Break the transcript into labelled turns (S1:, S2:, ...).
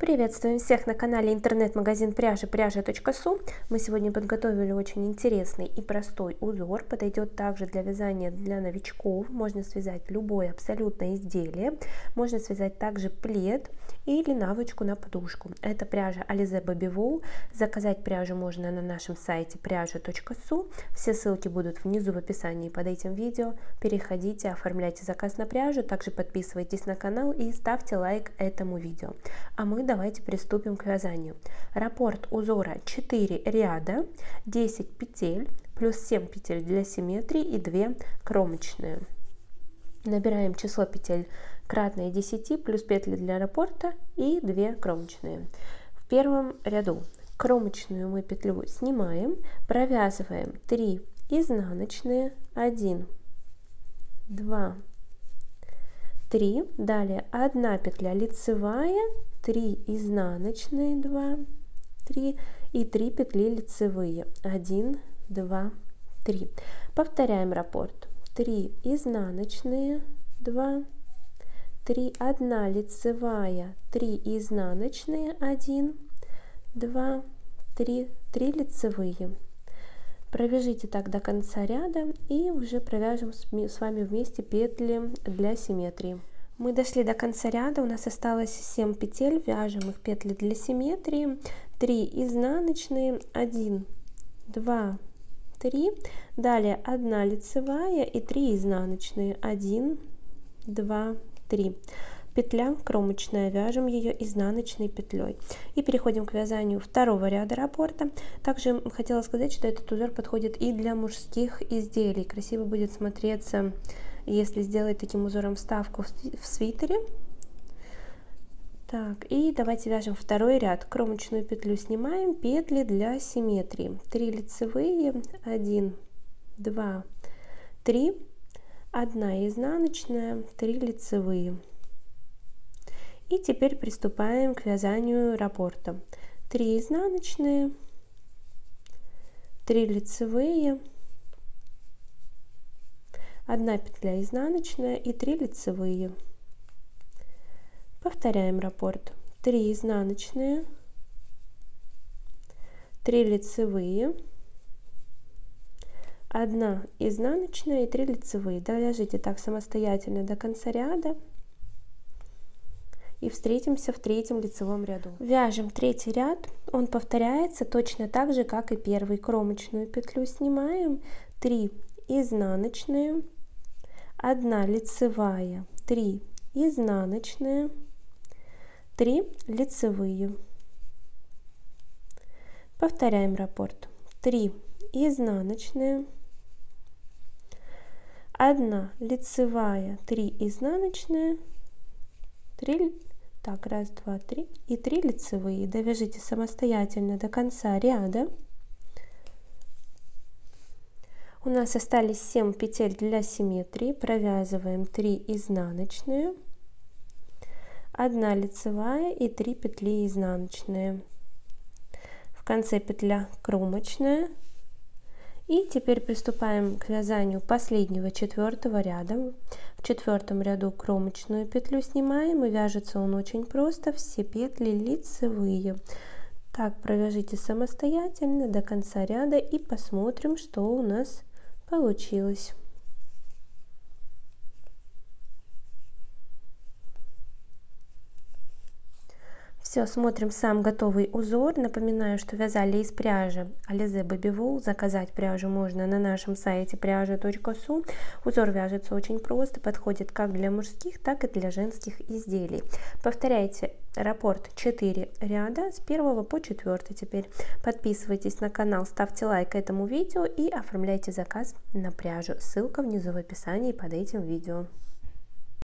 S1: Приветствуем всех на канале интернет-магазин пряжи пряжа.су. Мы сегодня подготовили очень интересный и простой узор. Подойдет также для вязания для новичков. Можно связать любое абсолютно изделие. Можно связать также плед или наволочку на подушку. Это пряжа Alize Baby Wool. Заказать пряжу можно на нашем сайте пряжа.су. Все ссылки будут внизу в описании под этим видео. Переходите, оформляйте заказ на пряжу. Также подписывайтесь на канал и ставьте лайк этому видео. А мы давайте приступим к вязанию. Раппорт узора 4 ряда, 10 петель, плюс 7 петель для симметрии и 2 кромочные. Набираем число петель кратное 10, плюс петли для раппорта и 2 кромочные. В первом ряду кромочную мы петлю снимаем, провязываем 3 изнаночные, 1, 2, 3, далее 1 петля лицевая, 3 изнаночные, 2, 3 и 3 петли лицевые, 1, 2, 3. Повторяем раппорт. 3 изнаночные, 2, 3, 1 лицевая, 3 изнаночные, 1, 2, 3, 3 лицевые. Провяжите так до конца ряда и уже провяжем с вами вместе петли для симметрии. Мы дошли до конца ряда, у нас осталось 7 петель, вяжем их петли для симметрии, 3 изнаночные, 1, 2, 3, далее 1 лицевая и 3 изнаночные, 1, 2, 3. Петля кромочная, вяжем ее изнаночной петлей. И переходим к вязанию второго ряда раппорта. Также хотела сказать, что этот узор подходит и для мужских изделий. Красиво будет смотреться, если сделать таким узором вставку в свитере. Так, и давайте вяжем второй ряд. Кромочную петлю снимаем, петли для симметрии. 3 лицевые, 1, 2, 3, 1 изнаночная, 3 лицевые. И теперь приступаем к вязанию раппорта. 3 изнаночные, 3 лицевые, 1 петля изнаночная и 3 лицевые. Повторяем раппорт. 3 изнаночные, 3 лицевые, 1 изнаночная и 3 лицевые. Довяжите так самостоятельно до конца ряда. И встретимся в третьем лицевом ряду. Вяжем третий ряд, он повторяется точно так же, как и первый. Кромочную петлю снимаем, 3 изнаночные, 1 лицевая, 3 изнаночные, 3 лицевые. Повторяем раппорт. 3 изнаночные, 1 лицевая, 3 изнаночные, 3. Так, 1, 2, 3 и 3 лицевые. Довяжите самостоятельно до конца ряда. У нас остались 7 петель для симметрии. Провязываем 3 изнаночные, 1 лицевая и 3 петли изнаночные. В конце петля кромочная. И теперь приступаем к вязанию последнего четвертого ряда. В четвертом ряду кромочную петлю снимаем, и вяжется он очень просто, все петли лицевые. Так, провяжите самостоятельно до конца ряда и посмотрим, что у нас получилось. Все, смотрим сам готовый узор. Напоминаю, что вязали из пряжи Alize Baby Wool. Заказать пряжу можно на нашем сайте пряжа.су. Узор вяжется очень просто, подходит как для мужских, так и для женских изделий. Повторяйте раппорт 4 ряда с 1 по 4. Теперь подписывайтесь на канал, ставьте лайк этому видео и оформляйте заказ на пряжу. Ссылка внизу в описании под этим видео.